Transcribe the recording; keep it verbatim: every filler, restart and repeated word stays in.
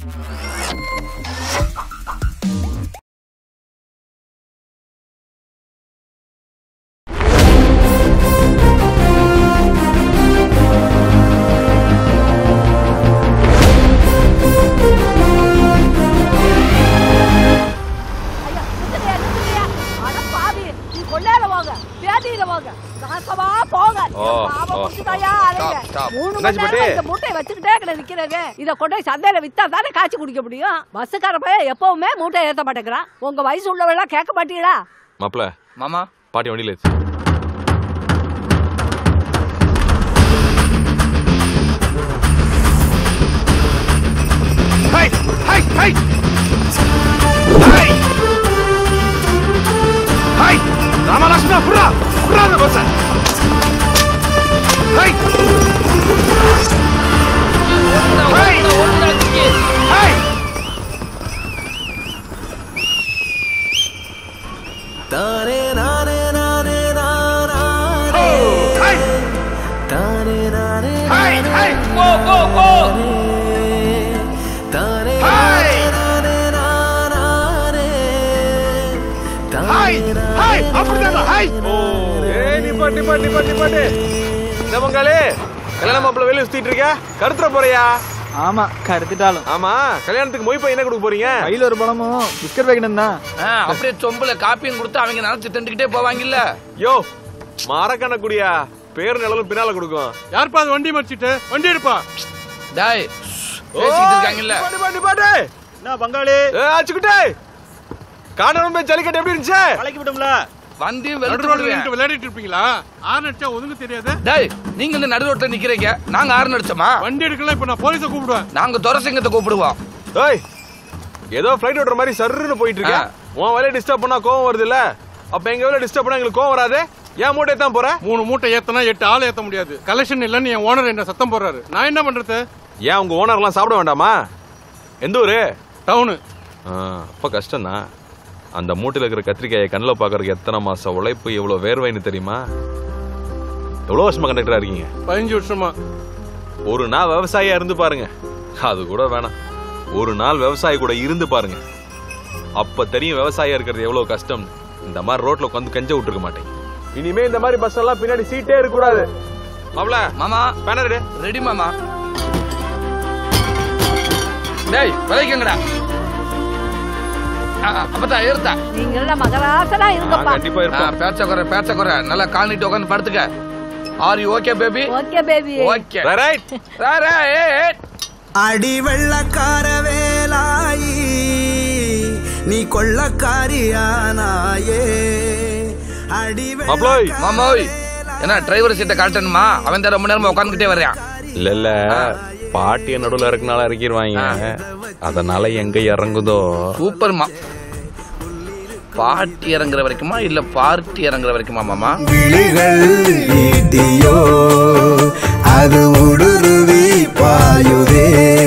இத கொண்டு சந்தையில வித்தா தானே காய்ச்சி குடிக்க முடியும். பஸ்ஸுக்கார பையன் எப்பவுமே மூட்டை ஏத்த மாட்டேங்கிறான். உங்க வயசு உள்ளவெல்லாம் கேட்க மாட்டீங்களா? மாப்பிள மாமா பாட்டி வண்டியில ஹை ஹை ஹை ஹை ராமலட்சுமி புரா புரா பஸ் ஹை ஹை ஹை தாரே நாரே நாரே நாரே ஹை தாரே நாரே ஹை ஹை கோ கோ கோ தாரே நாரே நாரே ஹை ஹை அப்படிதான் ஹை ஓ ஏய் நிப்பாட்டி நிப்பாட்டி நிப்பாட்டி நமங்களே கல்யாண மாப்பிள்ள வெளிய சுத்திட்டு இருக்க கருத்துற போறியா? ஆமா கருத்திட்டாலும். ஆமா கல்யாணத்துக்கு மொய் பை என்ன கொடுக்க போறீங்க? கையில ஒரு பழமும் பிஸ்கட் பேக்கெட் தான். அப்படியே சொம்புல காப்பியும் கொடுத்து அவங்க நினைச்சு திண்டுக்கிட்டே போவாங்கல்ல. யோ மாரக்கண்ண குடியா பேர் நிழலும் பின்னால கொடுக்கும். யார்ப்பா அது வண்டி மடிச்சிட்டு வண்டி எடுப்பா. டாய் பேசிட்டு இருக்காங்கல்ல. பாடி பாடி பாடி என்ன பங்காளி ஏ ஆச்சுக்கிட்டே காணவன் போய் ஜல்லிக்கட்டு எப்படி இருந்துச்சு? பழக்கி விடும்ல. வண்டியும் வெளுத்து போடுவீங்க. விளையாடிட்டு இருப்பீங்களா? ஆறு அடிச்சா ஒதுங்க தெரியாது. டேய் நீங்க இந்த நடு ரோட்ல நிக்கிறீங்க. நாங்க ஆறு அடிச்சோமா? வண்டி எடுக்கல. இப்ப நான் போலீஸை கூப்பிடுவேன். நாங்க துரசிங்கத்தை கூப்பிடுவோம். ஏய் ஏதோ ஃளைட் ஓடுற மாதிரி சர்ருன்னு போயிட்டு இருக்க. உன் வேலைய டிஸ்டர்ப் பண்ணா கோவம் வருது இல்ல? அப்ப எங்க வேலைய டிஸ்டர்ப் பண்ணா எங்களுக்கு கோவம் வராது? ஏன் மூட்டை ஏத்தான் போற? மூணு மூட்டை ஏத்தனா எட்டு ஆள் ஏத்த முடியாது. கலெக்ஷன் இல்லன்னு என் ஓனர் என்ன சத்தம் போடுறாரு. நான் என்ன பண்றது? ஏன் உங்க ஓனர் எல்லாம் சாப்பிட வேண்டாமா? எந்த ஊரு? டவுனு. அப்ப கஷ்டம் தான். அந்த மூட்டையில இருக்கிற கத்திரிக்காயை கண்ணில் பாக்குறதுக்கு எத்தனை மாசம் உழைப்பு எவ்வளவு வேர்வைன்னு தெரியுமா? எவ்வளவு வருஷமா கண்டக்டரா இருக்கீங்க? பதினஞ்சு வருஷமா. ஒரு நாள் விவசாயியா இருந்து பாருங்க. அது கூட வேணாம், ஒரு நாள் விவசாயி கூட இருந்து பாருங்க. அப்ப தெரியும் விவசாயியா இருக்கிறது எவ்வளவு கஷ்டம். இந்த மாதிரி ரோட்ல உட்காந்து கெஞ்ச விட்டுருக்க மாட்டேன். இனிமே இந்த மாதிரி பஸ் எல்லாம் பின்னாடி சீட்டே இருக்க கூடாது. மாப்ள மாமா பேனர் ரெடி ரெடி மாமா. டேய் விளைக்கங்கடா. அப்பதா ஏறுதா. நீங்க எல்லாம் மகராசனா இருங்கப்பா. கண்டிப்பா இருப்பா. பேச்ச குறை பேச்ச குறை நல்லா கால்னிட்டு உட்கார்ந்து படுத்துக்க. Are you okay baby? Okay baby. Okay right right. அடி வெள்ளக்கார வேலாயி நீ கொள்ளக்காரியானாயே. அடி மாப்ளோய் மாமோய் என்ன டிரைவர் சீட்டை காட்டணுமா? அவன் தான் ரொம்ப நேரமா உட்கார்ந்துட்டே வர்றான். இல்ல இல்ல பாட்டிய நடுவுல இருக்கனால இறக்கிடுவாங்க. அதனால எங்க இறங்குதோ. சூப்பர்மா. பாட்டி இறங்குற வரைக்குமா இல்ல பார்ட்டி இறங்குற வரைக்குமா மாமா? விழிகள் வீட்டியோ அது உடுருவி பாயுதே.